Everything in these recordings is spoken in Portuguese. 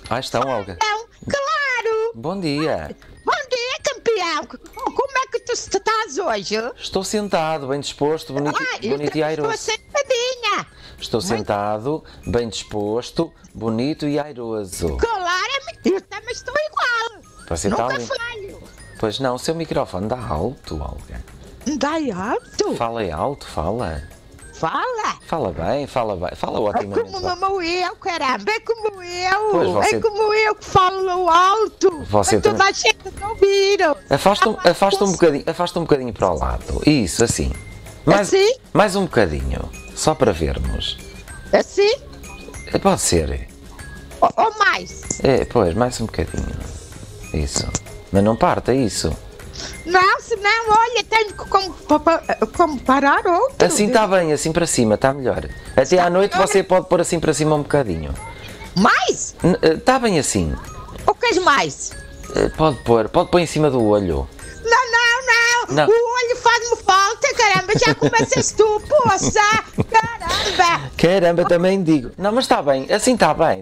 Ah, estão, Olga. Não, claro! Bom dia. Bom dia, campeão! Como é que tu estás hoje? Estou sentado, bem disposto, bonito, bonito e airoso. Estou sentadinha! Estou sentado, bem disposto, bonito e airoso. Claro, eu também estou igual! Você está Nunca ali? falho! Pois não, o seu microfone dá alto, Olga. Dai alto! Fala aí alto, fala. Fala! Fala bem, fala É otimamente. como eu, caramba! É como eu! Pois você- É como eu que falo alto! Você Para toda a gente ouvir! Afasta um bocadinho para o lado. Isso, assim. Assim? Mais um bocadinho, só para vermos. Assim? Pode ser. Ou mais? Pois, mais um bocadinho. Isso. Mas não parta isso. Não, senão, olha, tenho que comparar outro. Assim está bem, assim para cima, está melhor. Até à noite você pode pôr assim para cima um bocadinho. Mais? Está bem assim. O que és mais? Pode pôr em cima do olho. Não. Não. O olho faz-me falta, caramba. Já começas tu, poça. Caramba. Caramba, também digo. Não, mas está bem, assim está bem.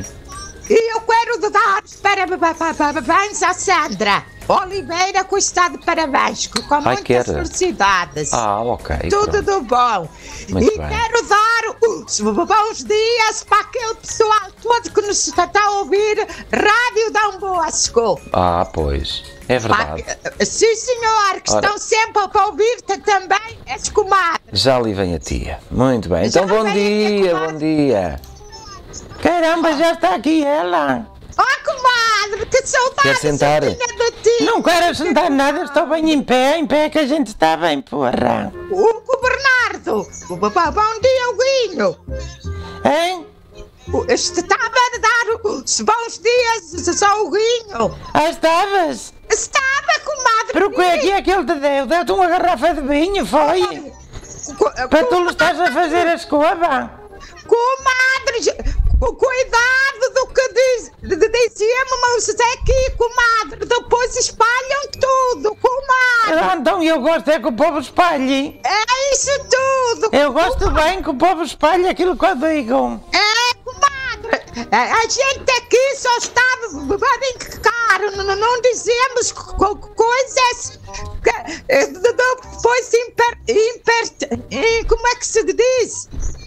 E eu quero dar parabéns à Sandra Oliveira, que está de parabéns, com muitas quero. felicidades. Ah, ok. Tudo pronto. do bom. Muito E bem. quero dar os bons dias para aquele pessoal todo que nos está a ouvir Rádio Dom Bosco. Ah, pois. É verdade. Sim, senhor, que Ora. estão sempre a ouvir também as comadres. Já ali vem a tia. Muito bem. Então, Já bom vem a tia, dia, comadre. bom dia. Caramba, já está aqui ela. Oh, comadre, que saudades Quer sentar? eu tinha de ti. Não quero sentar nada, estou bem em pé que a gente está bem, porra. O Bernardo. Bom dia, Guinho. Hein? Estava a dar os bons dias ao Guinho. Ah, estavas? Estava, comadre. Pero o que é que aquele te deu? Deu-te uma garrafa de vinho, foi? Para tu lhe estás a fazer a escova? Comadre, cuidado do que dizemos aqui, comadre. Depois espalham tudo, comadre. Então eu gosto é que o povo espalhe. É isso tudo. Eu gosto bem que o povo espalhe aquilo que eu digo. É, comadre. A gente aqui só está a brincar. Não dizemos coisas que depois como é que se diz?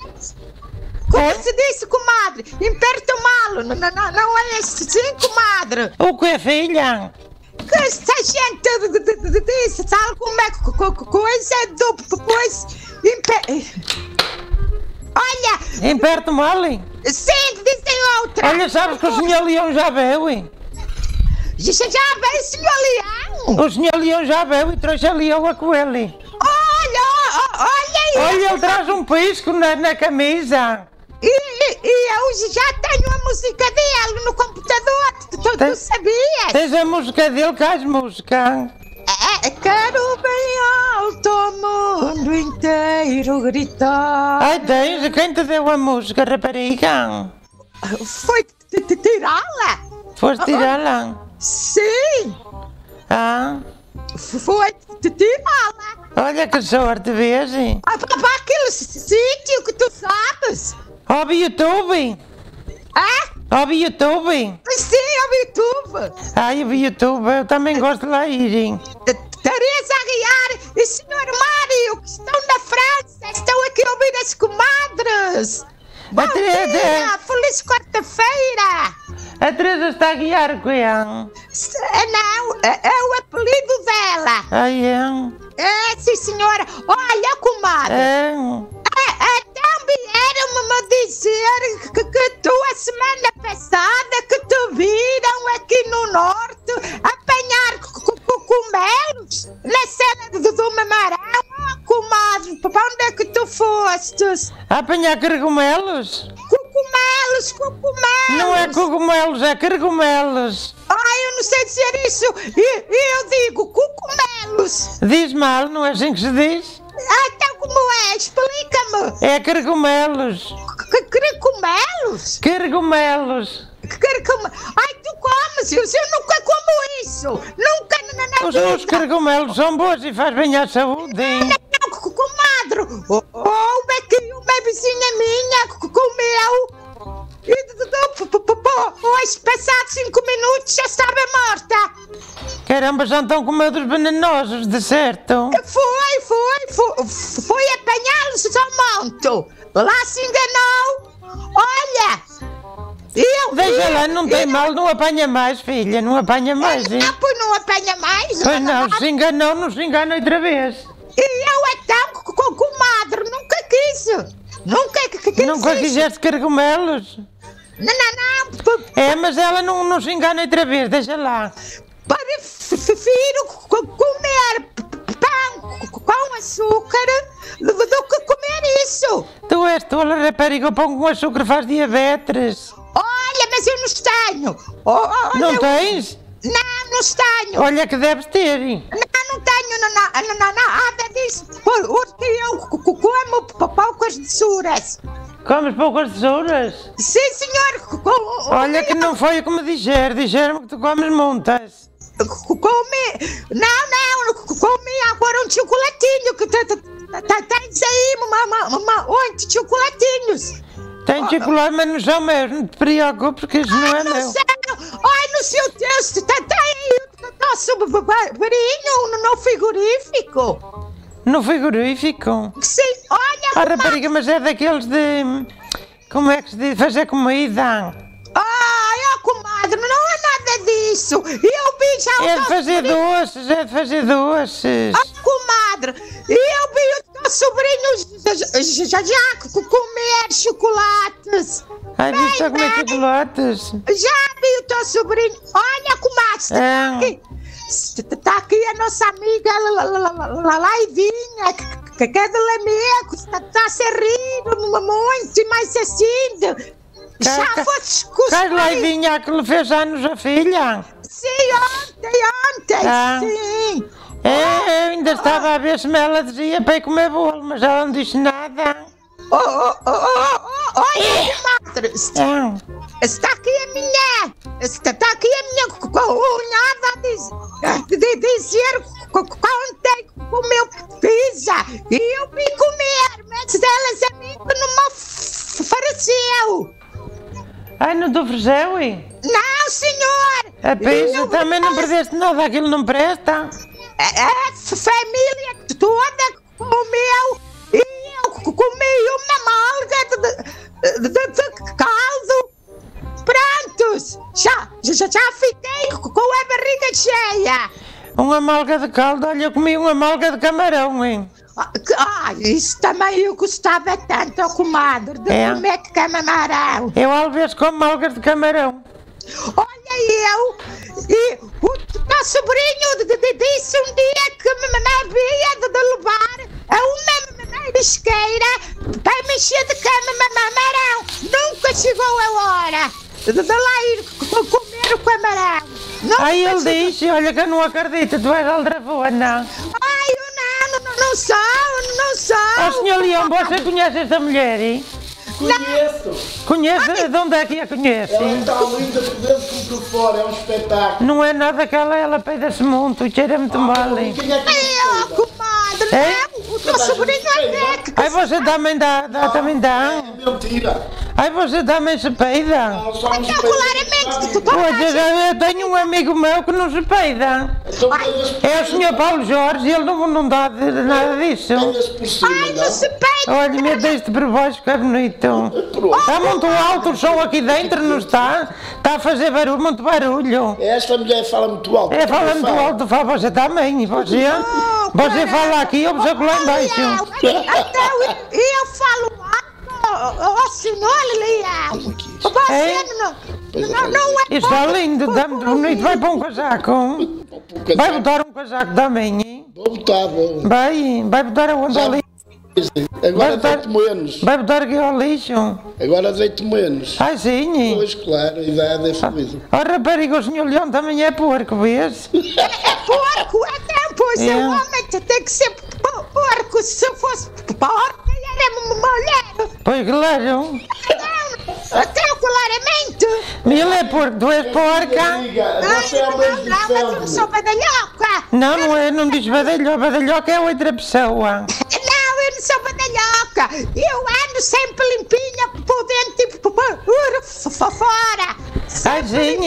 Como se disse, comadre? Imperto malo. Não é assim, comadre. O que, filha? Que se a gente disse, sabe como é que coisa depois... Olha, Imperto mole? sim, dizem outra. Olha, sabes que o senhor Leão já bebeu, hein? Já veio o senhor Leão. O senhor Leão já bebeu e trouxe a leoa com ele. Olha Olha, ele traz um pisco na camisa. E eu já tenho a música dele no computador, tu sabias? Tens a música dele com as músicas. Quero bem alto ao mundo inteiro gritar. Ai, tens? Quem te deu a música, rapariga? Foi tirá-la? Foste tirá-la? Sim, Ah, foi tirá-la. olha que sorte, vês? Para aquele sítio que tu sabes. Ao YouTube? Ao YouTube? Sim, ao YouTube. Ai, o YouTube, eu também gosto de lá ir. Hein? Teresa Aguiar e Sr. Mário, que estão na França, estão aqui a ouvir as comadres. Bom dia, feliz quarta-feira. A Teresa está a guiar com ela. Não, é o apelido dela. Ai, é? Sim, senhora. Olha, comadre. Então vieram-me dizer que tu, a semana passada, que te viram aqui no Norte apanhar cogumelos na cena do Mamarão. Oh, comadre, para onde é que tu fostes? A apanhar cargomelos? Cogumelos. Não é cogumelos, é cargomelos. Ai, eu não sei dizer isso. E eu digo cogumelos. Diz mal, não é assim que se diz? Então como é? Explica-me. É cargomelos. Cogumelos? Cargomelos. Ai, tu comes isso? Eu nunca como isso. Nunca na Os vida. cargomelos são bons e faz bem à saúde. Hein? Não, comadre. Aqui uma vizinha minha comeu. E espera já estava morta. Caramba, já estão com medo dos venenosos, de certo. Foi apanhá-los ao monte. Lá se enganou. Olha, Deixa lá, não tem mal, não apanha mais, filha, não apanha mais. Pois não apanha mais. Pois não, se enganou, não se engana outra vez. E eu então, comadre, nunca quis. Nunca quiseste cogumelos? Não. Mas ela não se engana outra vez, deixa lá. Prefiro comer pão com açúcar do que comer isso. Tu és tola, rapariga, o pão com açúcar faz diabetes. Olha, mas eu não tenho. Não tens? Não tenho. Olha que deves ter. Não tenho nada disso. Porque eu como poucas tesouras. Comes poucas tesouras? Sim, senhor. Olha que não foi o que me disseram que tu comes muitas. Comi agora um chocolatinho que tens aí, oito chocolatinhos. Tem chocolate, mas não são meus, não te preocupes que isso não é meu. Ai, no seu texto, tem nosso varinho no frigorífico. No frigorífico? Sim, olha. Rapariga, mas é daqueles de... Como é que se diz? Fazer comida. Comadre, não é nada disso. Eu vi já É de fazer doces, comadre, eu vi o teu sobrinho já comer chocolates. Ai, viste a comer chocolates? Já vi o teu sobrinho. Olha, comadre, está aqui a nossa amiga Laivinha, que é de Lamego, está se rindo muito, mas assim... Já foste Cai Laivinha que lhe fez anos a filha? Sim, ontem, sim. Eu ainda estava a ver se ela dizia para ir comer bolo, mas ela não disse nada. Olha, comadre, está aqui a minha cunhada a dizer que ontem comeu pizza e eu vim comer, mas elas a mim que não me ofereceu. Ai, não te ofereceu, hein? Não, senhor! A pizza também não perdeste nada, aquilo não presta. A família toda comeu e eu comi uma malga de caldo. Prontos! Já fiquei com a barriga cheia. Uma malga de caldo, olha, eu comi uma malga de camarão, hein? Isso também eu gostava tanto, comadre, de comer camarão. Eu às vezes como malgas de camarão. Olha, e o teu sobrinho disse um dia que me havia de levar a uma marisqueira para mexer de camarão. Nunca chegou a hora de lá ir comer o camarão. Ele disse, olha que eu não acredito, tu és aldrafona. Não sou. Senhor Leão, você conhece esta mulher, hein? Conheço. Conhece? De onde é que a conhece? Ela está linda por dentro como por fora, é um espetáculo. Não é nada que ela peida-se muito, cheira muito mal, hein? Comadre, não, o teu sobrinho é que... Ai, você também dá. É mentira. Ai, você também se peida? Então, claramente, tu Pois, eu tenho um amigo meu que não se peida. É o Sr. Paulo Jorge, ele não dá nada disso. Ai, não se peida. Olha, mete este por baixo que é bonito. Está muito alto o som aqui dentro, não está? Está a fazer barulho, muito barulho. Esta mulher fala muito alto. Fala muito alto, fala você também. Você fala aqui, eu vou lá embaixo. Então, eu falo alto, senhor Leão. Você não é... Está lindo, está muito bonito. Vai para um casaco. Vai botar um casaco também, hein? Vou botar, Vai botar aonde ali? Agora deito menos. Vai botar aqui ao lixo? Agora deito menos. Ai, sim. Pois, claro, a idade é fluida. Rapariga, o senhor Leão também é porco, vês? É porco? Até, pois, o homem tem que ser porco. Se eu fosse porco, era mulher. Pois, claro. Até claramente. Ele é porco, tu és porca. Mas eu não sou badalhoca. Não diz badalhoca. Badalhoca é outra pessoa. Eu não sou badalhoca. Eu ando sempre limpinha por dentro e por fora. Ai, sim.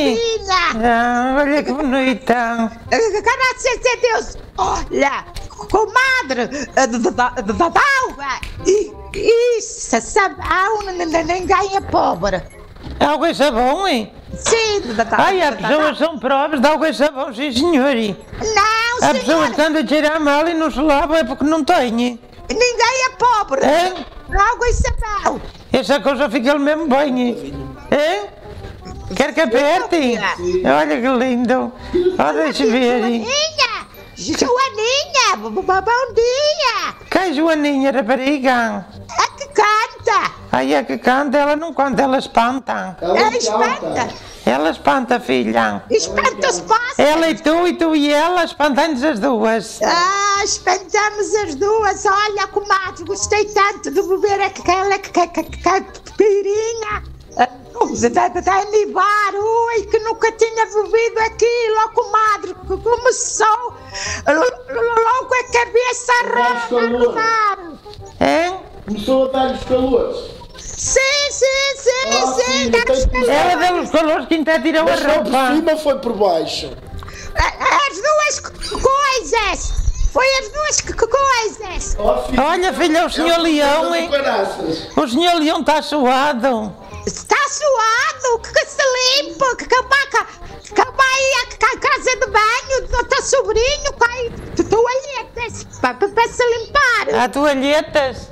Olha que bonita. Graças a Deus. Olha, comadre, d'água. Isso, sabão, ninguém é pobre. Água e sabão, hein? Sim, Ai, há pessoas que são pobres de água e sabão, sim senhor. Não, Há pessoas senhor. que andam a cheirar mal e não se lavam é porque não têm. Ninguém é pobre. Hein? Água e sabão. Essa coisa fica mesmo bem. Hein? Quer que aperte? Olha que lindo. Deixa ver. Joaninha, bom dia. Quem é Joaninha, rapariga? A que canta. Ai, é que canta, ela não canta, ela espanta. Ela espanta. Ela espanta, filha. Espanta os pássaros. Ela e tu e ela, espantando-nos as duas. Espantamos as duas. Olha, comadre, gostei tanto de beber aquela caipirinha da Anibar. Ui, que nunca tinha bebido aquilo, ó, comadre, que começou logo a cabeça a rodar. Hein? Começou a dar-lhes calores. Sim, sim, Ela deu os calores que ainda tirou a Mas foi por roupa. cima ou foi por baixo? As duas coisas. Foi as duas coisas. Olha, filha, o senhor Leão, hein? O senhor Leão está suado. Está suado, que se limpa, que vai à casa de banho do teu sobrinho, cai toalhetas para se limpar. Há toalhetas.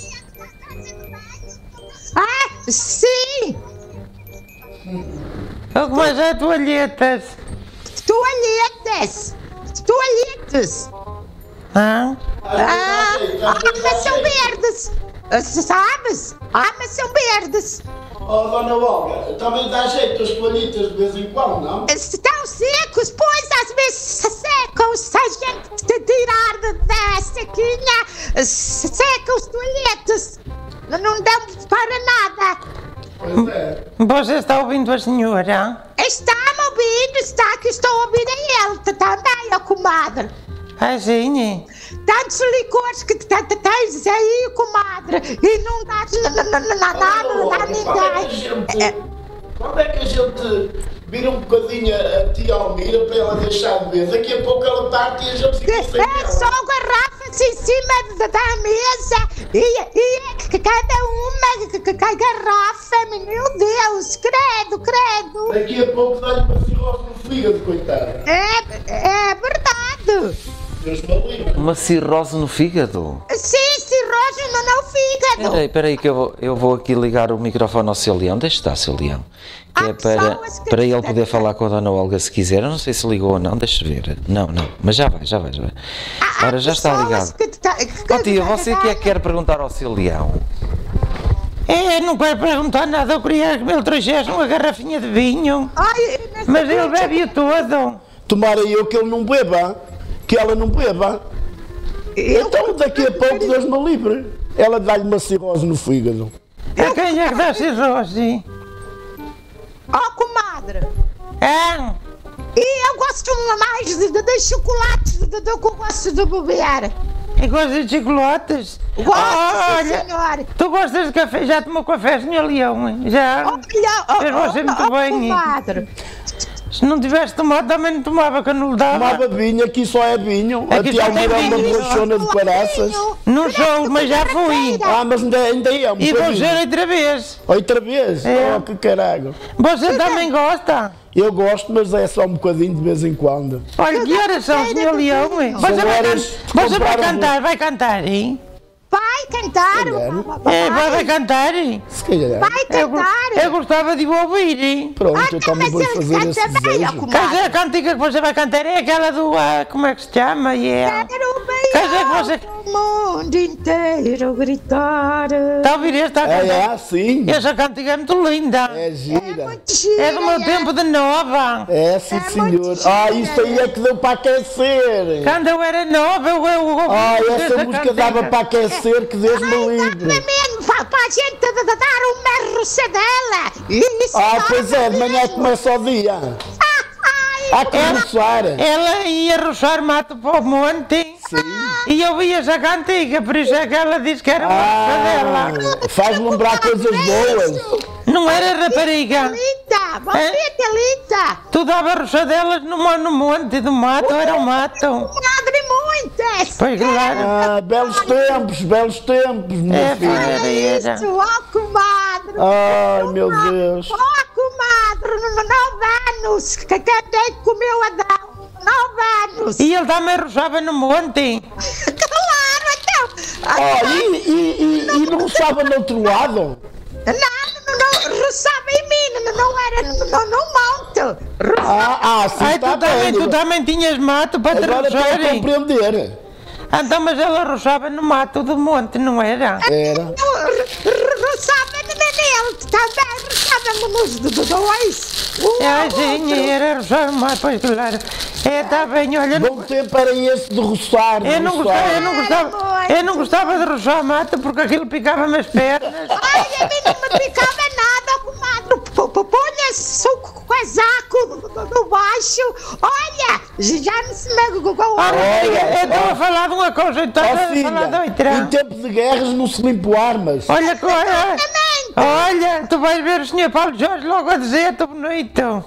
Sim, Mas há toalhetas. toalhetes. Mas são verdes, sabes? Mas são verdes. Oh, dona Olga, também dá jeito as toalhitas de vez em quando, não? Estão secos, pois às vezes se secam, se a gente tirar da sequinha, secam os toalhetes. Não dão para nada. Pois é. Você está ouvindo a senhora? Está-me ouvindo, está que estou a ouvir a ele também, ó comadre. Sim. Tantos licores que tens aí, comadre, e não dás nada a ninguém. Quando é que a gente vira um bocadinho a tia Almira para ela deixar de ver? Daqui a pouco ela parte e a gente fica sem ela. Só garrafas em cima da mesa e cada uma garrafa, meu Deus, credo. Daqui a pouco dá-lhe uma cirrose no fígado, coitada. É verdade. Deus me livre. Uma cirrose no fígado? Sim, cirrose no fígado. Peraí que eu vou aqui ligar o microfone ao seu Leão. Deixa estar, seu Leão. Que é para ele poder falar com a dona Olga se quiser. Eu não sei se ligou ou não, deixa ver. Não, mas já vai. Ora, já está ligado. Ó tia, você que é que quer perguntar ao seu Leão? Não quero perguntar nada, eu queria que ele trouxesse uma garrafinha de vinho. Mas ele bebe-o todo. Tomara eu que ele não beba, que ela não beba. Então daqui a pouco Deus me livre. Ela dá-lhe uma cirrose no fígado. A quem é que dá cirrose? Comadre. E eu gosto mais de chocolates do que eu gosto de beber. E gosta de chocolates? Gosto, sim, senhor. Tu gostas de café? Já tomou café, senhor Leão? Já? Fez você muito bem. Comadre. Se não tivesse tomado, também não tomava, que eu não lhe dava. Tomava vinho, aqui só é vinho. Aqui A tia só tem Almira é uma vinho. bolachona de caraças. Não sou, mas já fui. Mas ainda é um E vou bocadinho. ser outra vez. Outra vez? É. Oh, que caralho. Você também gosta? Eu gosto, mas é só um bocadinho de vez em quando. Olha, que horas são, senhor Leão? Você vai cantar, vai cantar, hein? Vai cantar. Vai cantar? Se calhar. Vai cantar. Eu gostava de o ouvir, hein? Pronto, eu também vou fazer esse desejo. A cantiga que você vai cantar é aquela do... como é que se chama? Quero bem o mundo inteiro gritar. Está a ouvir esta cantiga? É, sim. Essa cantiga é muito linda. É gira. É do meu tempo de nova. É, sim, senhor. Isso aí é que deu para aquecer. Quando eu era nova, eu ouvi Essa música dava para aquecer, que Deus me livre. Para a gente dar uma roçadela. Pois é, de manhã começa o dia. Há que roçar. Ela ia roçar mato para o monte. Sim. E eu via já cá antiga, por isso é que ela disse que era uma roçadela. Faz lembrar coisas boas. Não era rapariga. Thelita, bom dia, Thelita. Tu dava roçadelas no monte do mato, era o mato. Comadre, muitas. Pois claro. Belos tempos, minha filha. Era. Isso, ó, comadre. Ai, meu Deus. Ó, comadre, 9 anos. Que tem que comer o Adão. 9 anos. E ele também roçava no monte. Claro, então. Olha, e não estava no outro lado? Não, roçava em mim, não era no monte. Sim, Ai, está tu bem. também tinhas mato para te Agora estou a roçarem. compreender. Então, mas ela roçava no mato do monte, não era? Era. Roçava nele, também roçava nos dois. Sim, era roçar no mato, pois claro. Está bem, olha. Bom tempo era esse de roçar. Eu não gostava de roçar mato porque aquilo picava-me as pernas. Ai, a mim não me picava nada, comadre. Punha-se o casaco do baixo. Olha, já não se me gogou. Eu estou a falar de uma coisa e estás a falar de Filha, outra. em tempo de guerras não se limpam armas. Olha, tu vais ver o Sr. Paulo Jorge logo a dizer, tu bonito.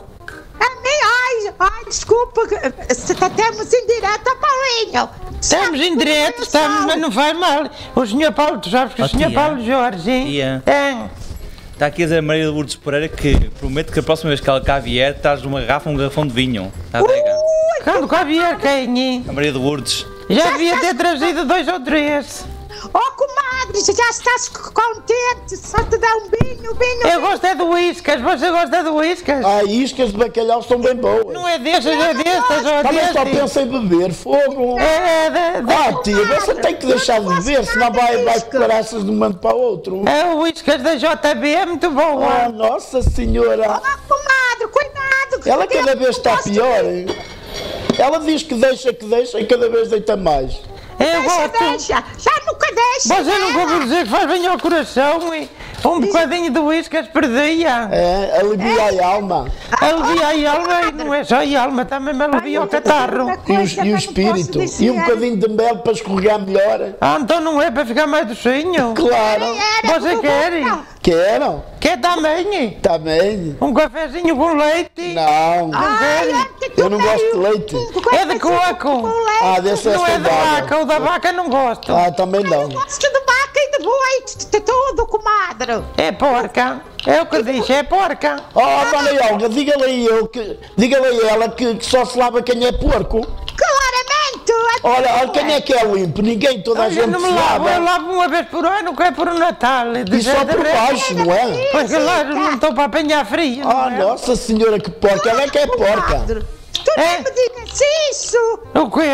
Ai, desculpa, estamos em direto, Paulinho. Estamos em direto, mas não faz mal. O Sr. Paulo, tu sabes que o Sr. tia. Paulo Jorge Tia. tem. Está aqui a dizer a Maria de Lourdes Pereira que promete que a próxima vez que ela cá vier, traz uma garrafa, um garrafão de vinho. Está adega. Quando cá vier quem? A Maria de Lourdes. Já devia ter trazido 2 ou 3. Oh, comadre, já estás contente? Só te dá um vinho. Eu gosto é de uíscas, você gosta de uíscas? Iscas de bacalhau são bem boas. Não é destas, é destas, ou Também só destas. pensa em beber fogo. Tia, você tem que deixar de beber, senão vai declarar-se de um momento para o outro. É o uíscas da JB, é muito boa. Nossa Senhora. Oh, comadre, cuidado. Ela cada vez está pior. Ela diz que deixa e cada vez deita mais. Eu gosto. Deixa, já nunca deixa. Você não ouviu dizer que faz bem ao coração e um bocadinho de uíscas perdia. Alivia a alma. Alivia a alma e não é só a alma, também me alivia o catarro. E o espírito. E um bocadinho de mel para escorregar melhor. Então não é para ficar mais docinho? Claro. Você quer? Quero. Quer também? Também. Um cafezinho com leite? Não. Eu não gosto de leite. É de coco. Desse é Não é de saudável. vaca, o da vaca não gosto. Também não. Gosto de vaca e de boi, de tudo, comadre. É porca. É o que diz, é porca. Dona Olga, diga-lhe a ela que só se lava quem é porco. Claramente. Olha, quem é que é limpo? Ninguém, toda a Eu gente não se me lavo, eu lava. lavo uma vez por ano, que é por um Natal. E só por baixo, não é? Pois claro, não estou para apanhar frio. não é? Nossa Senhora, que porca. Ela é que é porca. Tu não me digas isso. O quê?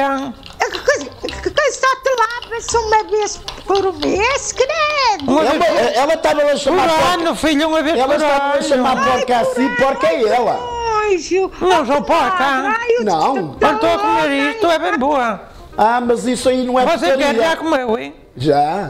Que só te lavas uma vez por mês, credo. Uma vez Ela estava a chamar por porca. ano, filho, uma vez Ela por estava a chamar ano. porca assim, porca é ela. Nojo. Não sou porca. Não. Eu estou a comer isto, é bem boa. Mas isso aí não é Você quer já porcaria. comeu, hein? Já.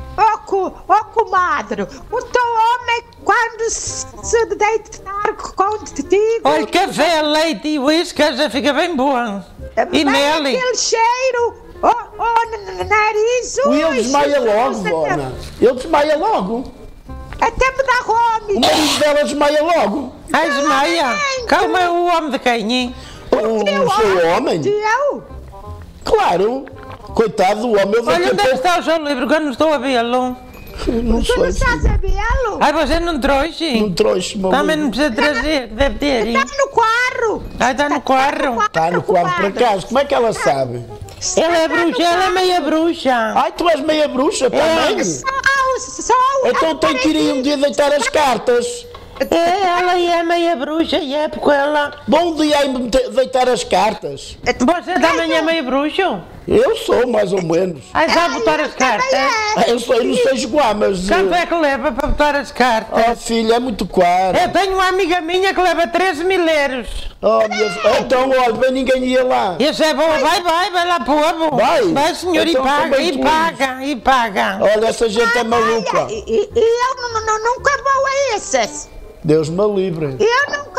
Comadre, o teu homem, quando se deitar contigo... Olha, café, leite e uísque já fica bem boa. E vem mel. aquele cheiro, no nariz... Ele desmaia logo, Dona. Ele desmaia logo. Até me dá O fome. marido dela desmaia logo. Ai, desmaia. Calma, é o homem de quem, hein? O seu homem? Eu? Claro. Coitado do homem. Eu Olha, daqui a onde é que pouco... está o seu livro que eu não estou a vê-lo? Não Tu não sei. estás a vê-lo? Ai, você não trouxe? Não trouxe, meu Também não amigo. precisa trazer, deve ter, hein? Está no carro. Ai, está no carro. Está no quarto para casa. Como é que ela sabe? Ela é bruxa, ela é meia bruxa. Ai, tu és meia bruxa também? Só Então tem que ir aí um dia deitar as cartas. Ela é meia bruxa e é porque ela... Bom dia aí deitar as cartas. Você também é meio bruxo? Eu sou, mais ou menos. Ai, sabe botar as cartas? Eu não sei jogar, mas... Quanto é que leva para botar as cartas? Filha, é muito caro. Eu tenho uma amiga minha que leva 13.000 euros. Então, olha, bem ninguém ia lá. Isso é boa, vai lá para o avô. Vai? Senhor, Então também tu e paga. Olha, essa gente é maluca. E eu nunca vou a essas. Deus me livre. Eu nunca vou.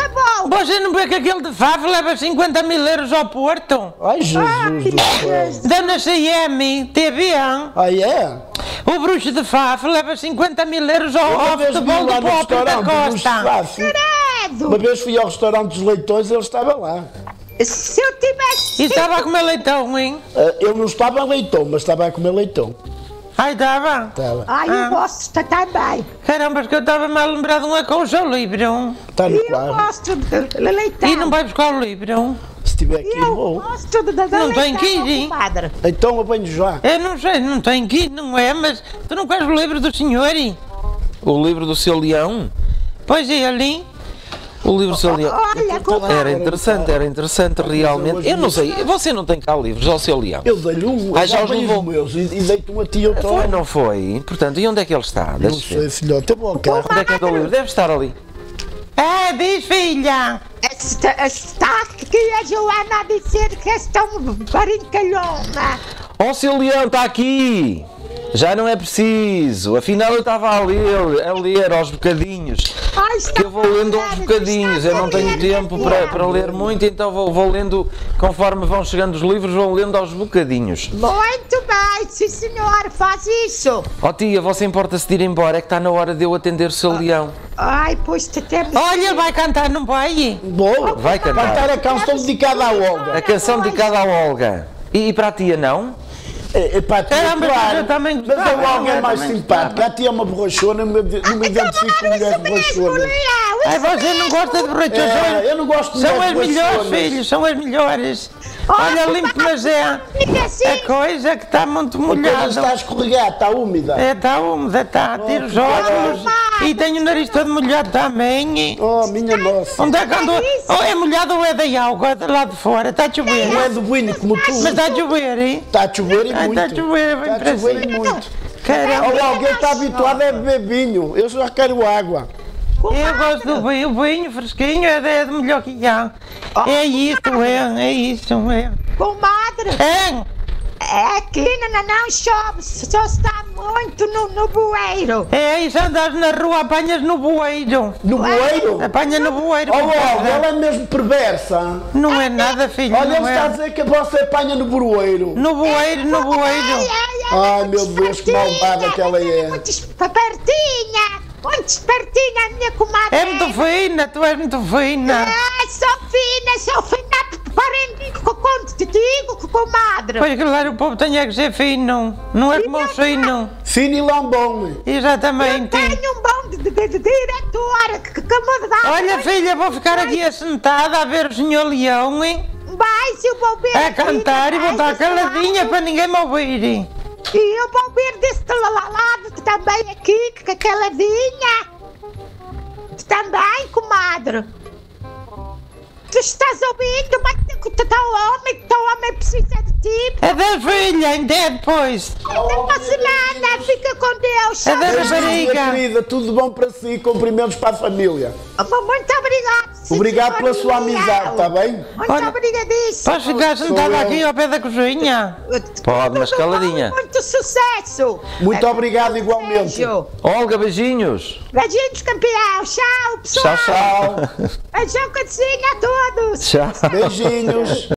não. Você não vê que aquele de Faf leva 50 mil euros ao Porto? Ai, Jesus do céu. Dona CM, TV. Ah, é? O bruxo de Faf leva 50 mil euros ao vez vi futebol lá do no Pop da restaurante, Costa. Credo. Uma vez fui ao restaurante dos Leitões e ele estava lá. Se eu tivesse... E estava a comer leitão, hein? Ele não estava a leitão, mas estava a comer leitão. Ai, estava. Estava. Ai, eu gosto também. Caramba, que eu estava mal lembrado uma com o seu livro. Está no Eu quadro. gosto de leitão. E não vai buscar o livro? Se estiver aqui, Eu vou. gosto de Não tem que ir, hein? comadre. Então Eu venho já. Eu não sei, não tem que ir, não é? Mas tu não queres o livro do senhor? O livro do seu leão? Pois é, ali. O livro do seu leão. Olha, comadre. Era interessante realmente. Eu não sei, você não tem cá livros ao seu leão? Eu dei-lhe um, Ah, já já os os levou. meus e dei-te um a ti eu Foi, não foi? Portanto, e onde é que ele está? Não Deixa eu sei, ver. filhote, eu vou ao carro. Onde é que anda o livro? Deve estar ali. É, diz, filha. Está aqui a Joana a dizer que estão brincalhona. Ó, seu leão, está aqui! Já não é preciso. Afinal, eu estava a ler aos bocadinhos. Ai, está Que eu vou lendo aos bocadinhos. Eu não tenho tempo para ler muito, então vou lendo conforme vão chegando os livros, vou lendo aos bocadinhos. Muito bem, sim senhor, faz isso. Ó, tia, você importa-se de ir embora? É que está na hora de eu atender o seu leão. Ai, pois te temos... Olha, ele vai cantar, não vai? Vou. Vai cantar. a canção dedicada à Olga. A canção dedicada à Olga. E para a tia, não? É para a tia, Caramba, claro. eu também Mas gostava, a Olga é eu mais também simpática. A tia é uma borrachona, não me identifico com mulher borrachona. Ai, você não gosta de borrachações? Eu não gosto de São mulher as melhores, borrachonas. filhos, são as melhores. Olha, limpo, mas é a coisa que está muito A coisa molhada. está a escorregar, está úmida. É, está úmida, está. Tira os óculos e tem o nariz todo molhado também. Oh, minha nossa. Onde é que andou? Ou é molhado ou é da água, de lá de fora. Está a chover. Não é do vinho como tu. Mas está a chover, hein? Está a chover e muito. Está a chover, vem Está para a chover e cima. muito. Caramba. Oh, alguém está habituado a beber vinho. Eu só quero água. Eu gosto do vinho, o vinho fresquinho é do melhor que há. É isso, é isso, é. Comadre, aqui não chove, só está muito no bueiro. É isso, andas na rua, apanhas no bueiro. No bueiro? Apanha no bueiro. Oh, Olga, ela é mesmo perversa. Não é nada, filho, Olha, ele não está a é. dizer que você apanha no bueiro. No bueiro, no bueiro. Ai, meu Deus, que malvada que ela é. Muito espertinha, minha comadre. É muito fina, tu és muito fina. Sou fina, parente quando te digo, comadre. Pois claro, o povo tem é que ser fino, não é como o fino. Fino e lambão. Exatamente. Tenho um bom diretor que me dá. Olha, filha, vou ficar aqui assentada a ver o senhor Leão, hein? Vai, eu vou ver. A cantar e vou estar caladinha para ninguém me ouvir. E eu vou ver deste lado também aqui, que aquela vinha. Também, comadre. Tu estás ouvindo, mas teu homem precisa de ti. É da filha, ainda é depois. Até uma semana, fica com Deus. É da Minha rapariga. querida, tudo bom para si, cumprimentos para a família. Muito obrigado. Obrigado pela sua amizade, está bem? Muito Olha, obrigadíssimo. Posso ficar sentada aqui ao pé da cozinha? Pode, mas caladinha. Muito sucesso. Muito obrigado igualmente. Beijo. Olga, beijinhos. Beijinhos, campeão. Tchau, pessoal. Tchau, tchau. Beijão, Catecinha a todos. Tchau. Beijinhos.